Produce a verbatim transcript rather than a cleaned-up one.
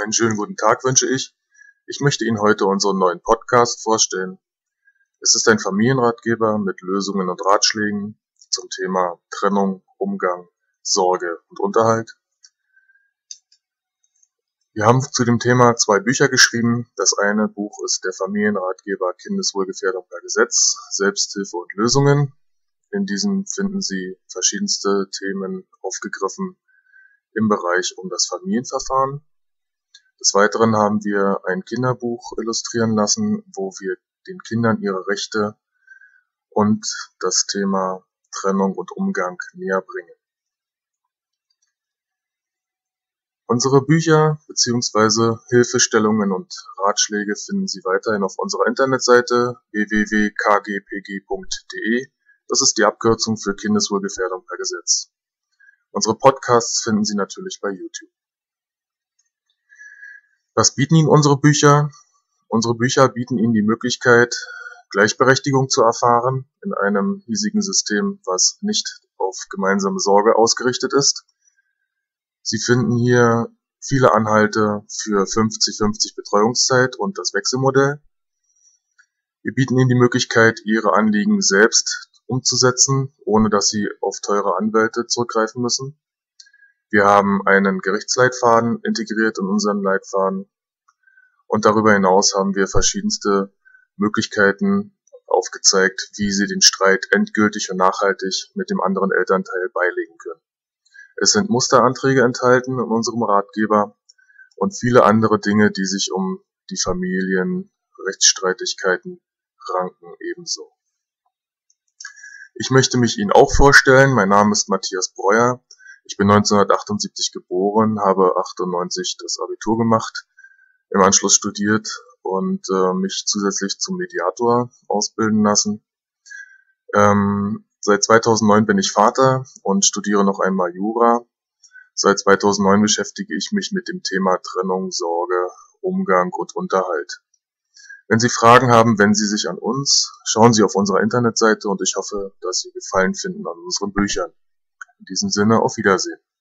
Einen schönen guten Tag wünsche ich. Ich möchte Ihnen heute unseren neuen Podcast vorstellen. Es ist ein Familienratgeber mit Lösungen und Ratschlägen zum Thema Trennung, Umgang, Sorge und Unterhalt. Wir haben zu dem Thema zwei Bücher geschrieben. Das eine Buch ist der Familienratgeber Kindeswohlgefährdung per Gesetz, Selbsthilfe und Lösungen. In diesem finden Sie verschiedenste Themen aufgegriffen im Bereich um das Familienverfahren. Des Weiteren haben wir ein Kinderbuch illustrieren lassen, wo wir den Kindern ihre Rechte und das Thema Trennung und Umgang näher bringen. Unsere Bücher bzw. Hilfestellungen und Ratschläge finden Sie weiterhin auf unserer Internetseite w w w punkt k g p g punkt d e. Das ist die Abkürzung für Kindeswohlgefährdung per Gesetz. Unsere Podcasts finden Sie natürlich bei YouTube. Was bieten Ihnen unsere Bücher? Unsere Bücher bieten Ihnen die Möglichkeit, Gleichberechtigung zu erfahren in einem hiesigen System, was nicht auf gemeinsame Sorge ausgerichtet ist. Sie finden hier viele Anhalte für fünfzig fünfzig Betreuungszeit und das Wechselmodell. Wir bieten Ihnen die Möglichkeit, Ihre Anliegen selbst umzusetzen, ohne dass Sie auf teure Anwälte zurückgreifen müssen. Wir haben einen Gerichtsleitfaden integriert in unseren Leitfaden und darüber hinaus haben wir verschiedenste Möglichkeiten aufgezeigt, wie Sie den Streit endgültig und nachhaltig mit dem anderen Elternteil beilegen können. Es sind Musteranträge enthalten in unserem Ratgeber und viele andere Dinge, die sich um die Familienrechtsstreitigkeiten ranken, ebenso. Ich möchte mich Ihnen auch vorstellen. Mein Name ist Matthias Breuer. Ich bin neunzehnhundertachtundsiebzig geboren, habe achtundneunzig das Abitur gemacht, im Anschluss studiert und äh, mich zusätzlich zum Mediator ausbilden lassen. Ähm, seit zweitausendneun bin ich Vater und studiere noch einmal Jura. Seit zweitausendneun beschäftige ich mich mit dem Thema Trennung, Sorge, Umgang und Unterhalt. Wenn Sie Fragen haben, wenden Sie sich an uns, schauen Sie auf unserer Internetseite und ich hoffe, dass Sie Gefallen finden an unseren Büchern. In diesem Sinne, auf Wiedersehen.